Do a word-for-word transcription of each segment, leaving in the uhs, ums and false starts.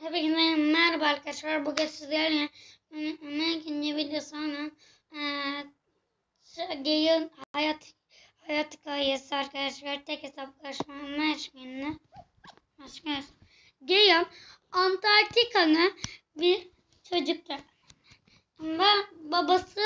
Hepinize merhaba arkadaşlar. Bugün sizlerle ama ikinci videosunu Gey'in hayat hayat hikayesi arkadaşlar. Tek hesaplaşma eşliğinde. Gey'in Antarktika'nın bir çocuktur. Ve babası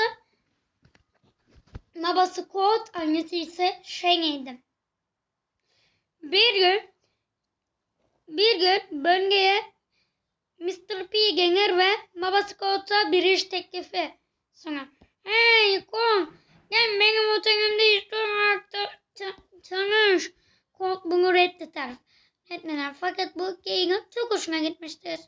babası Kurt, annesi ise Şeneydi. Bir gün bir gün bölgeye mister P gelir ve babası Kurt'a bir iş teklifi sunar. Hey Kurt, gel benim otelimde istiyorum tanış. Kurt bunu reddeder. Reddeder. Fakat bu Gey'in çok hoşuna gitmiştir.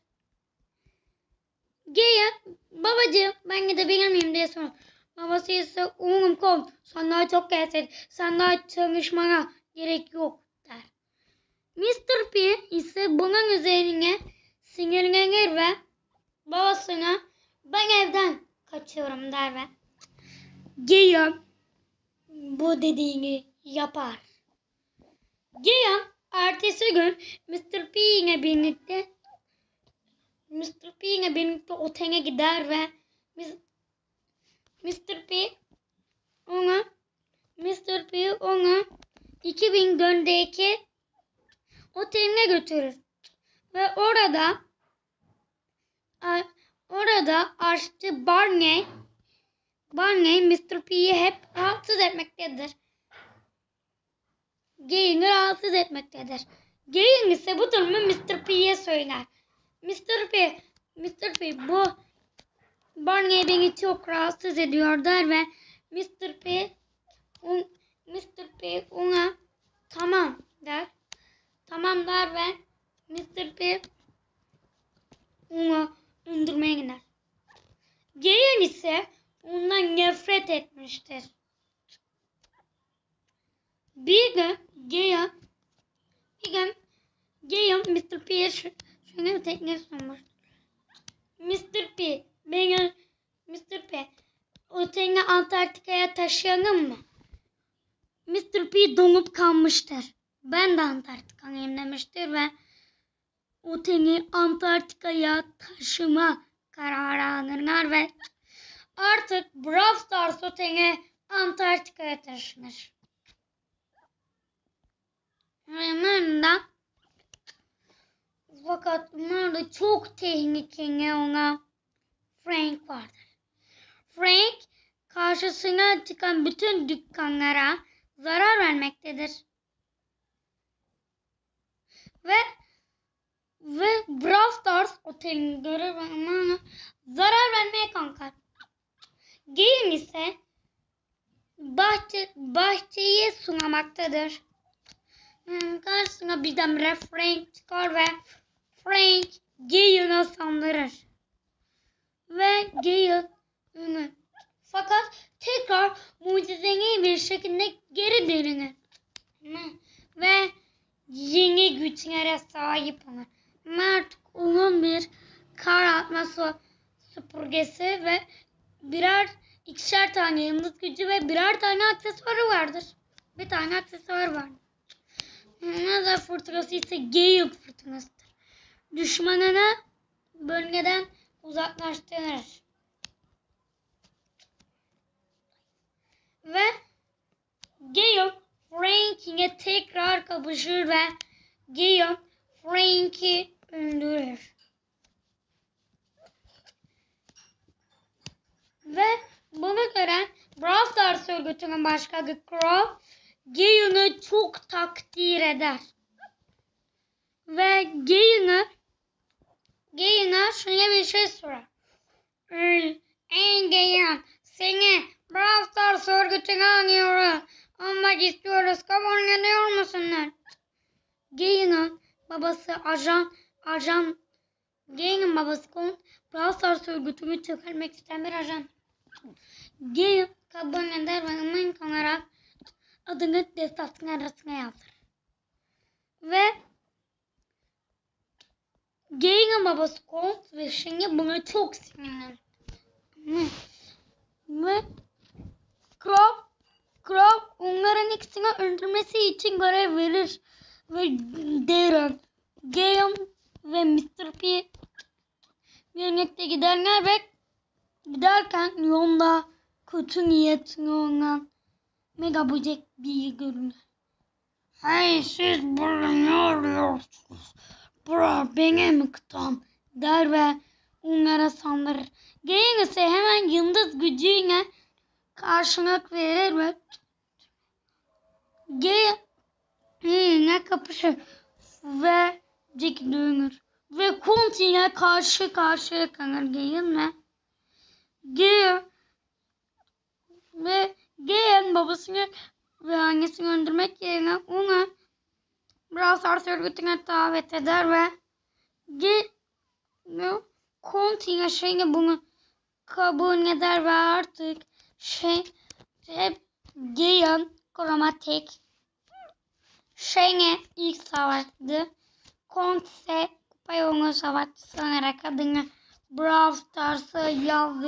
Gey'e babacığım ben gidebilir miyim diye sorar. Babası ise umarım Kurt sen daha çok gelsin. Sen daha çalışmana gerek yok der. mister P ise bunun üzerine sinirlenir ve babasına ben evden kaçıyorum der ve Gey'in bu dediğini yapar. Gey'in ertesi gün mister P ile birlikte mister P ile birlikte otele gider ve mister P ona mister P onu iki bin göndeki oteline götürür ve orada orada aşçı Barney Barney mister P'yi hep rahatsız etmektedir. Gey'ini rahatsız etmektedir. Gey'in ise bu durumu mister P'ye söyler. mister P mister P bu Barney beni çok rahatsız ediyor der ve mister P on, mister P ona tamam der. Tamam der ve mister P onu öldürmeye gider. Gey'in ise ondan nefret etmiştir. Bir gün Gey'in bir gün Gey'in mister P'ye şöyle bir teklif sunmuş. mister P beni mister P otelini Antarktika'ya taşıyalım mı? mister P donup kalmıştır. Ben de Antarktika'yım demiştir ve oteli Antarktika'ya taşıma kararı alırlar ve artık Brawl Stars oteli Antarktika'ya taşınır. Yanlarında fakat bunlarda çok tehlikeli olan Frank vardır. Frank karşısına çıkan bütün dükkanlara zarar vermektedir. Ve ve Brawl Stars otelini görür ama zarar vermeye kalkar. Gey'in ise bahçe, bahçeyi sunamaktadır. Hmm, karşısına birdenbire Frank çıkar ve Frank Gey'ini saldırır. Ve Gey'in onu fakat tekrar mucizevi bir şekilde geri dönür. Hmm. Ve yeni güçlere sahip olur. Mert onun bir kar atma süpürgesi ve birer ikişer tane yıldız gücü ve birer tane aksesuarı vardır. Bir tane aksesuar var. Nazar fırtınası ise Gale fırtınasıdır. Düşmanını bölgeden uzaklaştırır. Ve Gale Frank'ine tekrar kapışır ve Gale Frank'i öldürür. Ve bunu gören Brawl Stars örgütünün başkanı Crow Gale'ını çok takdir eder. Ve Gale'ına Gale'ına şöyle bir şey sorar. Ey Gale, seni Brawl Stars örgütüne anıyoruz. Olmak istiyoruz. Kabul musunlar? Gale'ın babası ajan ajan Gale'ın babası Colt Brawl Stars örgütünü çökertmek isteyen bir ajan. Gale kabul eder ve ımın olarak adını destanın arasına yazır. Ve Gale'ın babası Colt ve Shen'e buna çok sinirlenir. Ve Crow Crow onların ikisini öldürmesi için görev verir. Ve Darren, Gale ve mister P birlikte giderler ve giderken yolda kötü niyetli olan Mega Böcek bir görünür. Hey siz burada ne arıyorsunuz? Bura benim kıtam der ve onlara saldırır. Geyik ise hemen yıldız gücüyle karşılık verir ve Geyik yine kapışır ve Jack dönür. Ve Kunt ile karşı karşıya kalır Geyik'le. Geyik ve Geyik'in babasını ve annesini öldürmek yerine onu Brawl Stars örgütüne davet eder ve Geyik Kunt ile şeyle bunu kabul eder ve artık şey hep Geyik'in kromatik şeyle ilk savaştı. Kunt ise kupa yolunu savaşçı sanarak adını Brawl Stars'a yazdı.